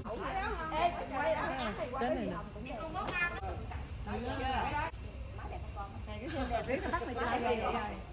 Ê, quay ra Đến này nè. Này cái xinh đẹp riết nó tắt mày lại vậy.